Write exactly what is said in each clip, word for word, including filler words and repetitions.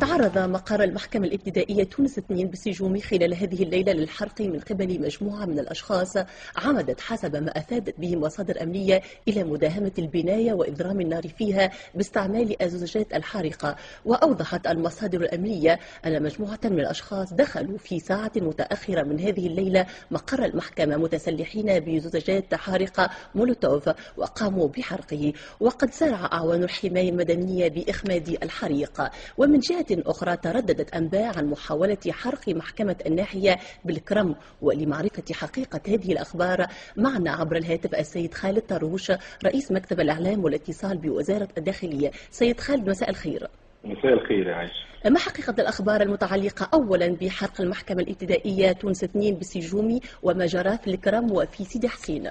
تعرض مقر المحكمة الابتدائية تونس اثنين بالسجون خلال هذه الليلة للحرق من قبل مجموعة من الأشخاص عمدت حسب ما أفادت به مصادر أمنية إلى مداهمة البناية وإضرام النار فيها باستعمال الزجاجات الحارقة. وأوضحت المصادر الأمنية أن مجموعة من الأشخاص دخلوا في ساعة متأخرة من هذه الليلة مقر المحكمة متسلحين بزجاجات حارقة مولوتوف وقاموا بحرقه. وقد سارع أعوان الحماية المدنية بإخماد الحريق. ومن جهة أخرى ترددت أنباء عن محاولة حرق محكمة الناحية بالكرم. ولمعرفة حقيقة هذه الأخبار معنا عبر الهاتف السيد خالد طروش رئيس مكتب الإعلام والاتصال بوزارة الداخلية. سيد خالد، مساء الخير. مساء الخير يا عايشة. ما حقيقة الأخبار المتعلقة أولا بحرق المحكمة الابتدائية تونس اثنين بالسجومي وما جرى في الكرم وفي سيدي حسين؟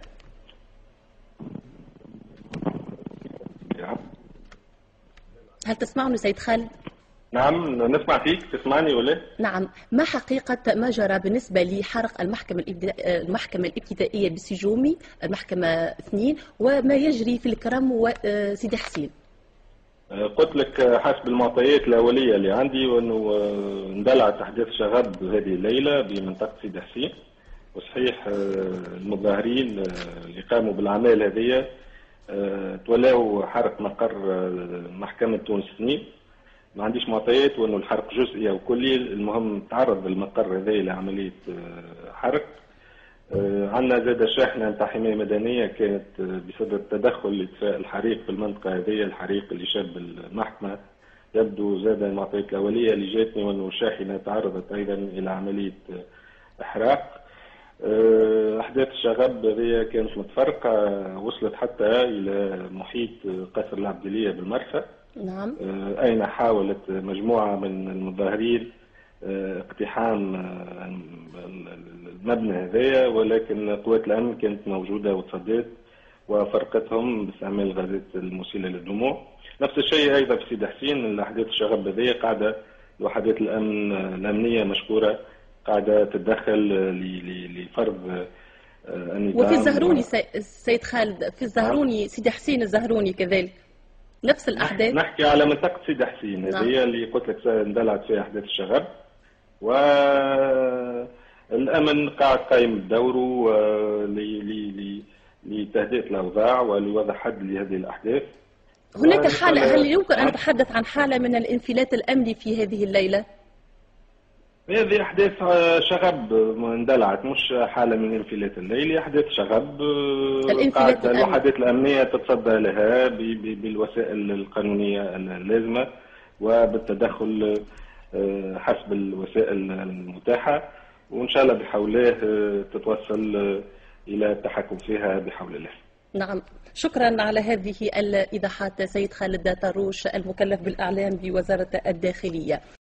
هل تسمعني سيد خالد؟ نعم نسمع فيك، تسمعني ولا؟ نعم، ما حقيقة ما جرى بالنسبة لحرق المحكمة المحكمة الابتدائية بالسجومي المحكمة اثنين وما يجري في الكرم وسيدي حسين؟ قلت لك حسب المعطيات الأولية اللي عندي وأنه اندلعت أحداث شغب هذه الليلة بمنطقة سيدي حسين، وصحيح المظاهرين اللي قاموا بالأعمال هذه تولاوا حرق مقر محكمة تونس اثنين. ما عنديش معطيات وانه الحرق جزئي او كلي، المهم تعرض المقر هذا لعمليه حرق. عندنا زاد شاحنه نتاع حمايه مدنيه كانت بسبب تدخل لاطفاء الحريق في المنطقه هذه، الحريق اللي شاب المحكمه. يبدو زاد المعطيات الاوليه اللي جاتني وانه الشاحنه تعرضت ايضا الى عمليه احراق. أحداث الشغب هذه كانت متفرقة، وصلت حتى إلى محيط قصر العبدلية بالمرفأ. نعم. أين حاولت مجموعة من المظاهرين اقتحام المبنى هذايا، ولكن قوات الأمن كانت موجودة وتصدت وفرقتهم باستعمال الغازات المسيلة للدموع. نفس الشيء أيضا في سيدي حسين، الأحداث الشغب هذه قاعدة وحدات الأمن الأمنية مشكورة قاعدة تتدخل لفرض النظام. وفي الزهروني سيد خالد، في الزهروني سيدي حسين الزهروني كذلك نفس الأحداث. نحكي على منطقة سيدي حسين هذه. نعم. اللي قلت لك اندلعت فيها أحداث الشغب، والأمن قاعد قايم بدوره لتهدئة الأوضاع ولوضع حد لهذه الأحداث. هناك حالة، هل يمكن أن نتحدث عن حالة من الانفلات الأمني في هذه الليلة؟ هذه أحداث شغب اندلعت، مش حالة من انفلات الليل، أحداث شغب قاعدة الوحدات الأمنية تتصدى لها بالوسائل القانونية اللازمة وبالتدخل حسب الوسائل المتاحة، وإن شاء الله بحول الله تتوصل إلى التحكم فيها بحول الله. نعم، شكرا على هذه الإيضاحات سيد خالد طروش المكلف بالإعلام بوزارة الداخلية.